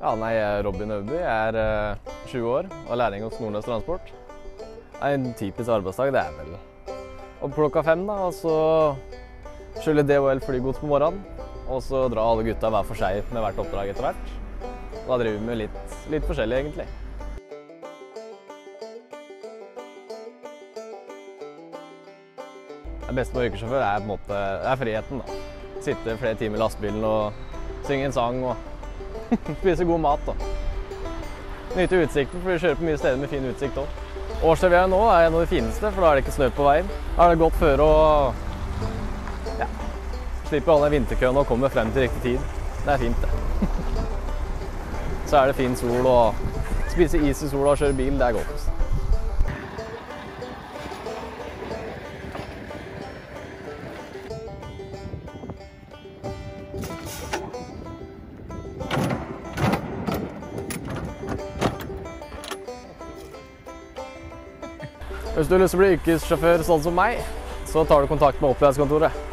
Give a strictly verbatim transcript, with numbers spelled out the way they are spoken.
Ja, nei, jeg er Robin Øverby. Jeg er uh, tjue år og lærling hos Nordnes Transport. En typisk arbeidsdag det er vel opp klokka fem, da, og så skylle D H L flygods på morgenen. Og så drar alle gutta hver for seg med hvert oppdrag etter hvert. Da driver vi med litt, litt forskjellig, egentlig. Det beste med yrkessjåfør er på en måte er friheten, da. Sitte flere timer i lastebilen og synge en sang og spise god mat, da. Nyte utsikten, for vi kjører på mye steder med fin utsikt også. Årstida nå er en av de fineste, for da er det ikke snø på veien. Da er det godt føre og ja, slipper alle vinterkøen og kommer frem til riktig tid. Det er fint, det. Så er det fin sol og spise is i sola og kjøre bil, det er godt. Hvis du har lyst til å bli yrkessjåfør sånn som meg, så tar du kontakt med opplæringskontoret.